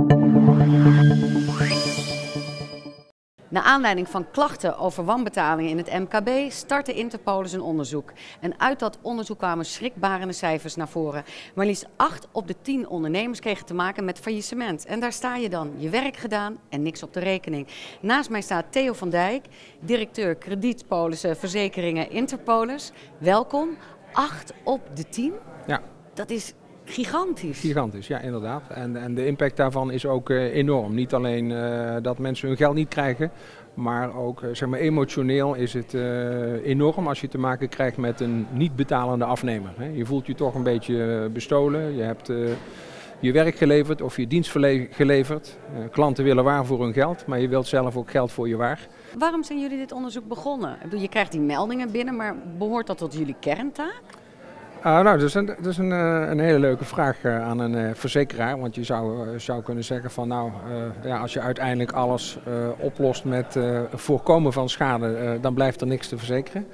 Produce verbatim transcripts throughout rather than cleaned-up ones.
Naar aanleiding van klachten over wanbetalingen in het M K B startte Interpolis een onderzoek. En uit dat onderzoek kwamen schrikbarende cijfers naar voren. Maar liefst acht op de tien ondernemers kregen te maken met faillissement. En daar sta je dan, je werk gedaan en niks op de rekening. Naast mij staat Theo van Dijk, directeur kredietpolissen verzekeringen Interpolis. Welkom, acht op de tien? Ja. Dat is gigantisch. Gigantisch, ja inderdaad. En, en de impact daarvan is ook uh, enorm. Niet alleen uh, dat mensen hun geld niet krijgen, maar ook uh, zeg maar, emotioneel is het uh, enorm als je te maken krijgt met een niet betalende afnemer. Hè. Je voelt je toch een beetje bestolen. Je hebt uh, je werk geleverd of je dienst geleverd. Uh, klanten willen waar voor hun geld, maar je wilt zelf ook geld voor je waar. Waarom zijn jullie dit onderzoek begonnen? Ik bedoel, je krijgt die meldingen binnen, maar behoort dat tot jullie kerntaak? Uh, nou, dat is, een, dat is een, uh, een hele leuke vraag uh, aan een uh, verzekeraar. Want je zou, uh, zou kunnen zeggen van nou, uh, ja, als je uiteindelijk alles uh, oplost met uh, voorkomen van schade, uh, dan blijft er niks te verzekeren.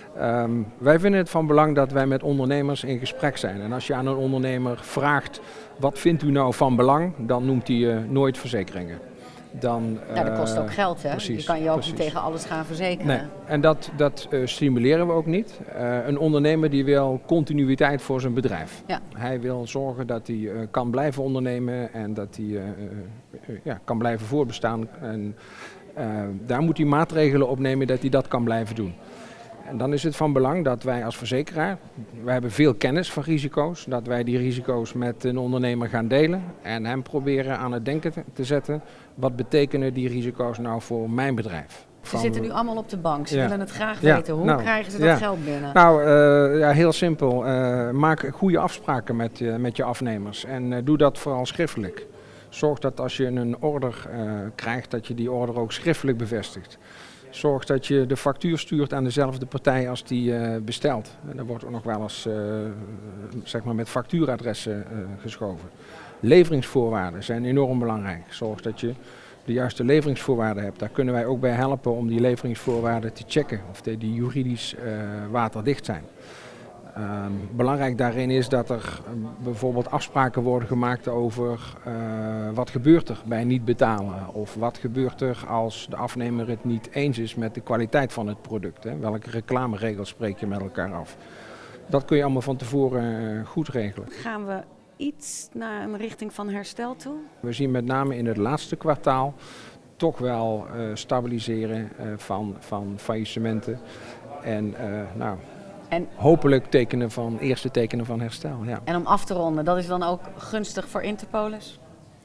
Um, wij vinden het van belang dat wij met ondernemers in gesprek zijn. En als je aan een ondernemer vraagt, wat vindt u nou van belang, dan noemt hij uh, nooit verzekeringen. Dan, ja, dat kost ook geld, hè? Precies, je kan je ook precies. niet tegen alles gaan verzekeren. Nee. En dat, dat uh, stimuleren we ook niet. Uh, een ondernemer die wil continuïteit voor zijn bedrijf. Ja. Hij wil zorgen dat hij uh, kan blijven ondernemen en dat hij uh, uh, ja, kan blijven voortbestaan. En uh, daar moet hij maatregelen op nemen dat hij dat kan blijven doen. En dan is het van belang dat wij als verzekeraar, wij hebben veel kennis van risico's, dat wij die risico's met een ondernemer gaan delen en hem proberen aan het denken te zetten. Wat betekenen die risico's nou voor mijn bedrijf? Ze van, zitten nu allemaal op de bank, ze ja. willen het graag ja, weten. Hoe nou, krijgen ze dat ja. geld binnen? Nou, uh, ja, heel simpel. Uh, maak goede afspraken met, uh, met je afnemers en uh, doe dat vooral schriftelijk. Zorg dat als je een order uh, krijgt, dat je die order ook schriftelijk bevestigt. Zorg dat je de factuur stuurt aan dezelfde partij als die uh, bestelt. En daar wordt ook nog wel eens uh, zeg maar met factuuradressen uh, geschoven. Leveringsvoorwaarden zijn enorm belangrijk. Zorg dat je de juiste leveringsvoorwaarden hebt. Daar kunnen wij ook bij helpen om die leveringsvoorwaarden te checken of die, die juridisch uh, waterdicht zijn. Um, belangrijk daarin is dat er um, bijvoorbeeld afspraken worden gemaakt over uh, wat gebeurt er bij niet betalen. Of wat gebeurt er als de afnemer het niet eens is met de kwaliteit van het product. Hè? Welke reclameregels spreek je met elkaar af. Dat kun je allemaal van tevoren uh, goed regelen. Gaan we iets naar een richting van herstel toe? We zien met name in het laatste kwartaal toch wel uh, stabiliseren uh, van, van faillissementen. En uh, nou... En hopelijk tekenen van, eerste tekenen van herstel. Ja. En om af te ronden, dat is dan ook gunstig voor Interpolis?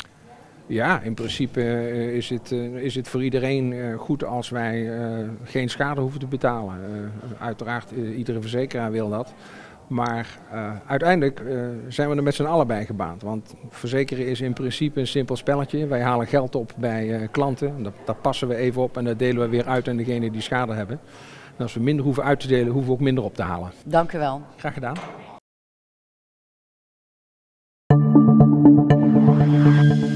Ja, in principe uh, is, het, uh, is het voor iedereen uh, goed als wij uh, geen schade hoeven te betalen. Uh, uiteraard, uh, iedere verzekeraar wil dat. Maar uh, uiteindelijk uh, zijn we er met z'n allen bij gebaat. Want verzekeren is in principe een simpel spelletje. Wij halen geld op bij uh, klanten, dat, dat passen we even op en dat delen we weer uit aan degenen die schade hebben. En als we minder hoeven uit te delen, hoeven we ook minder op te halen. Dank u wel. Graag gedaan.